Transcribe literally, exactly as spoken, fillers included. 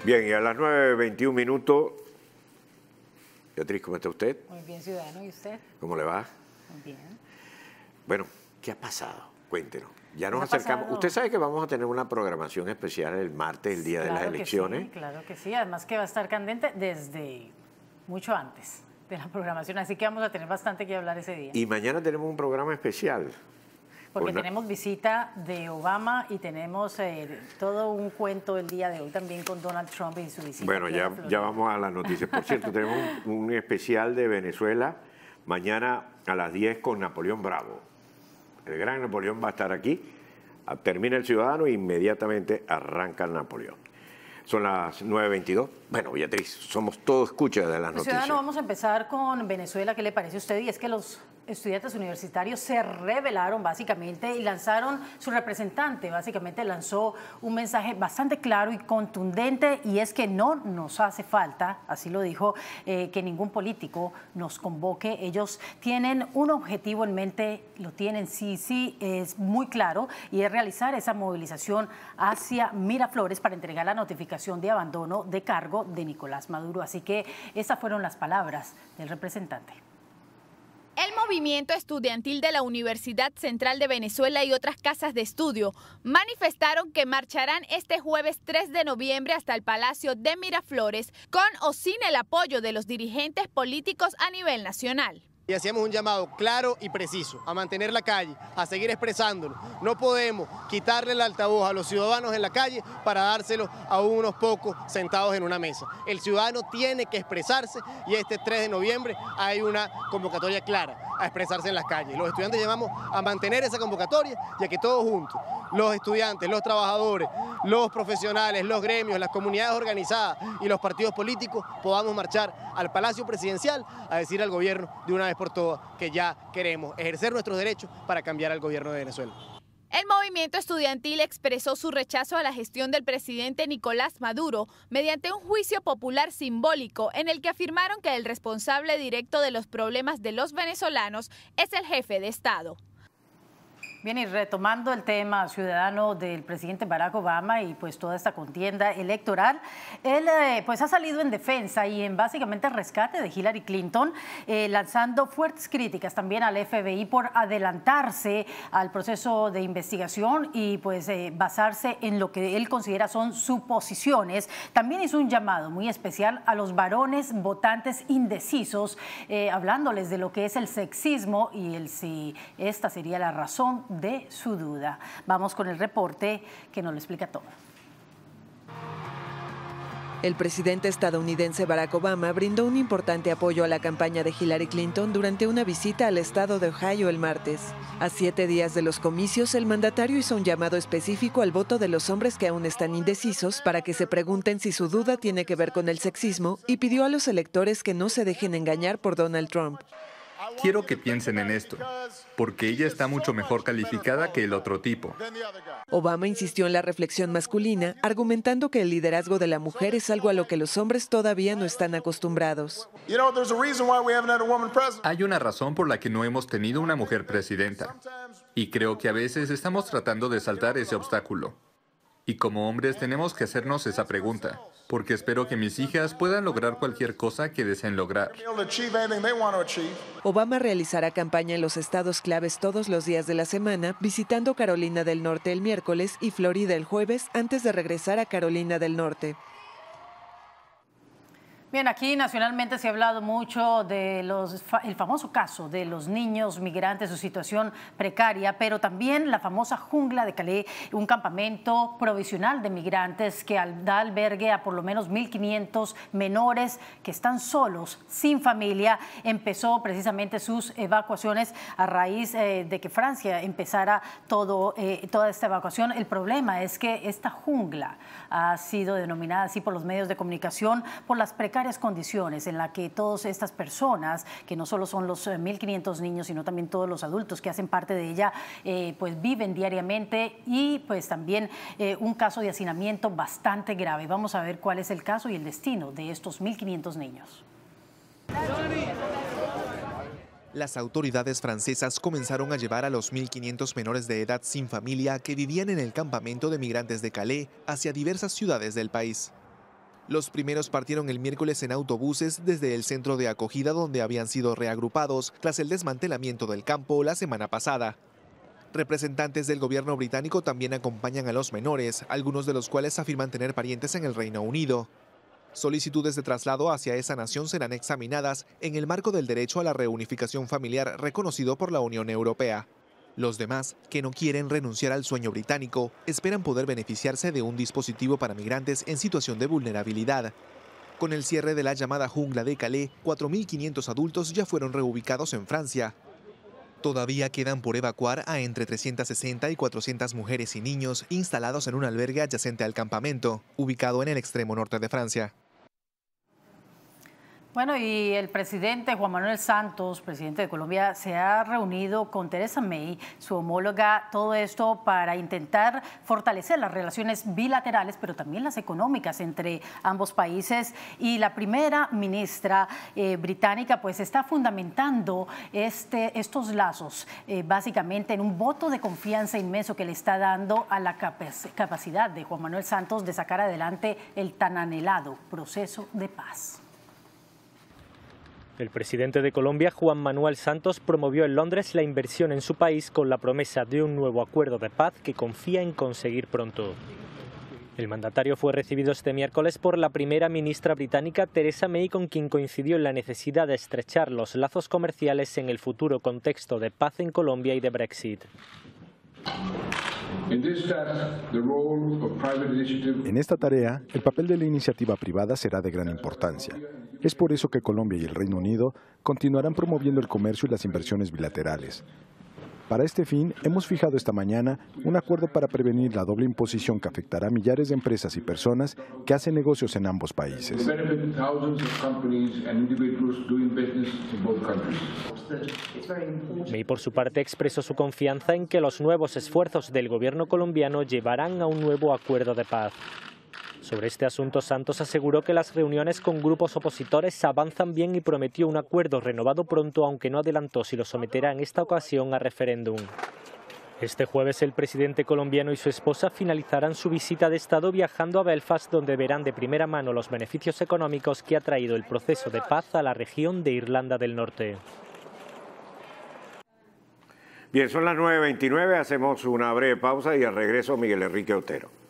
Bien, y a las nueve veintiún minutos, Beatriz, ¿cómo está usted? Muy bien, ciudadano, ¿y usted? ¿Cómo le va? Muy bien. Bueno, ¿qué ha pasado? Cuéntenos. Ya nos ¿Qué ha acercamos. pasado? Usted sabe que vamos a tener una programación especial el martes, el día de las Claro que elecciones. sí, claro que sí, además que va a estar candente desde mucho antes de la programación, así que vamos a tener bastante que hablar ese día. Y mañana tenemos un programa especial. Porque Una- tenemos visita de Obama y tenemos eh, todo un cuento el día de hoy también con Donald Trump y su visita. Bueno, aquí a la ya, Florida. ya vamos a las noticias. Por cierto, tenemos un, un especial de Venezuela mañana a las diez con Napoleón Bravo. El gran Napoleón va a estar aquí. Ah, termina el Ciudadano e inmediatamente arranca el Napoleón. Son las nueve veintidós. Bueno, Beatriz, somos todos escuchas de las Pues, noticias. ciudadano, vamos a empezar con Venezuela. ¿Qué le parece a usted? Y es que los estudiantes universitarios se rebelaron básicamente y lanzaron, su representante básicamente lanzó un mensaje bastante claro y contundente, y es que no nos hace falta, así lo dijo, eh, que ningún político nos convoque. Ellos tienen un objetivo en mente, lo tienen sí, sí, es muy claro, y es realizar esa movilización hacia Miraflores para entregar la notificación de abandono de cargo de Nicolás Maduro. Así que esas fueron las palabras del representante. El movimiento estudiantil de la Universidad Central de Venezuela y otras casas de estudio manifestaron que marcharán este jueves tres de noviembre hasta el Palacio de Miraflores con o sin el apoyo de los dirigentes políticos a nivel nacional. Y hacíamos un llamado claro y preciso a mantener la calle, a seguir expresándolo. No podemos quitarle el altavoz a los ciudadanos en la calle para dárselo a unos pocos sentados en una mesa. El ciudadano tiene que expresarse y este tres de noviembre hay una convocatoria clara a expresarse en las calles. Los estudiantes llamamos a mantener esa convocatoria y a que todos juntos, los estudiantes, los trabajadores, los profesionales, los gremios, las comunidades organizadas y los partidos políticos podamos marchar al Palacio Presidencial a decir al gobierno de una vez por todas que ya queremos ejercer nuestros derechos para cambiar al gobierno de Venezuela. El movimiento estudiantil expresó su rechazo a la gestión del presidente Nicolás Maduro mediante un juicio popular simbólico en el que afirmaron que el responsable directo de los problemas de los venezolanos es el jefe de Estado. Bien, y retomando el tema ciudadano del presidente Barack Obama y pues toda esta contienda electoral, él eh, pues ha salido en defensa y en básicamente rescate de Hillary Clinton, eh, lanzando fuertes críticas también al F B I por adelantarse al proceso de investigación y pues eh, basarse en lo que él considera son suposiciones. También hizo un llamado muy especial a los varones votantes indecisos, eh, hablándoles de lo que es el sexismo y el si esta sería la razón de su duda. Vamos con el reporte que nos lo explica todo. El presidente estadounidense Barack Obama brindó un importante apoyo a la campaña de Hillary Clinton durante una visita al estado de Ohio el martes. A siete días de los comicios, el mandatario hizo un llamado específico al voto de los hombres que aún están indecisos para que se pregunten si su duda tiene que ver con el sexismo y pidió a los electores que no se dejen engañar por Donald Trump. Quiero que piensen en esto, porque ella está mucho mejor calificada que el otro tipo. Obama insistió en la reflexión masculina, argumentando que el liderazgo de la mujer es algo a lo que los hombres todavía no están acostumbrados. Hay una razón por la que no hemos tenido una mujer presidenta, y creo que a veces estamos tratando de saltar ese obstáculo. Y como hombres tenemos que hacernos esa pregunta, porque espero que mis hijas puedan lograr cualquier cosa que deseen lograr. Obama realizará campaña en los estados claves todos los días de la semana, visitando Carolina del Norte el miércoles y Florida el jueves, antes de regresar a Carolina del Norte. Bien, aquí nacionalmente se ha hablado mucho de los, el famoso caso de los niños migrantes, su situación precaria, pero también la famosa jungla de Calais, un campamento provisional de migrantes que da albergue a por lo menos mil quinientos menores que están solos, sin familia. Empezó precisamente sus evacuaciones a raíz eh, de que Francia empezara todo, eh, toda esta evacuación. El problema es que esta jungla ha sido denominada así por los medios de comunicación por las precarias condiciones en las que todas estas personas, que no solo son los mil quinientos niños, sino también todos los adultos que hacen parte de ella, eh, pues viven diariamente, y pues también eh, un caso de hacinamiento bastante grave. Vamos a ver cuál es el caso y el destino de estos mil quinientos niños. Las autoridades francesas comenzaron a llevar a los mil quinientos menores de edad sin familia que vivían en el campamento de migrantes de Calais hacia diversas ciudades del país. Los primeros partieron el miércoles en autobuses desde el centro de acogida donde habían sido reagrupados tras el desmantelamiento del campo la semana pasada. Representantes del gobierno británico también acompañan a los menores, algunos de los cuales afirman tener parientes en el Reino Unido. Solicitudes de traslado hacia esa nación serán examinadas en el marco del derecho a la reunificación familiar reconocido por la Unión Europea. Los demás, que no quieren renunciar al sueño británico, esperan poder beneficiarse de un dispositivo para migrantes en situación de vulnerabilidad. Con el cierre de la llamada jungla de Calais, cuatro mil quinientos adultos ya fueron reubicados en Francia. Todavía quedan por evacuar a entre trescientas sesenta y cuatrocientas mujeres y niños instalados en un albergue adyacente al campamento, ubicado en el extremo norte de Francia. Bueno, y el presidente Juan Manuel Santos, presidente de Colombia, se ha reunido con Theresa May, su homóloga, todo esto para intentar fortalecer las relaciones bilaterales, pero también las económicas entre ambos países. Y la primera ministra eh, británica pues está fundamentando este, estos lazos, eh, básicamente en un voto de confianza inmenso que le está dando a la capac- capacidad de Juan Manuel Santos de sacar adelante el tan anhelado proceso de paz. El presidente de Colombia, Juan Manuel Santos, promovió en Londres la inversión en su país con la promesa de un nuevo acuerdo de paz que confía en conseguir pronto. El mandatario fue recibido este miércoles por la primera ministra británica Theresa May, con quien coincidió en la necesidad de estrechar los lazos comerciales en el futuro contexto de paz en Colombia y de Brexit. En esta tarea, el papel de la iniciativa privada será de gran importancia. Es por eso que Colombia y el Reino Unido continuarán promoviendo el comercio y las inversiones bilaterales. Para este fin, hemos fijado esta mañana un acuerdo para prevenir la doble imposición que afectará a millares de empresas y personas que hacen negocios en ambos países. May, por su parte, expresó su confianza en que los nuevos esfuerzos del gobierno colombiano llevarán a un nuevo acuerdo de paz. Sobre este asunto, Santos aseguró que las reuniones con grupos opositores avanzan bien y prometió un acuerdo renovado pronto, aunque no adelantó si lo someterá en esta ocasión a referéndum. Este jueves el presidente colombiano y su esposa finalizarán su visita de Estado viajando a Belfast, donde verán de primera mano los beneficios económicos que ha traído el proceso de paz a la región de Irlanda del Norte. Bien, son las nueve veintinueve, hacemos una breve pausa y al regreso Miguel Enrique Otero.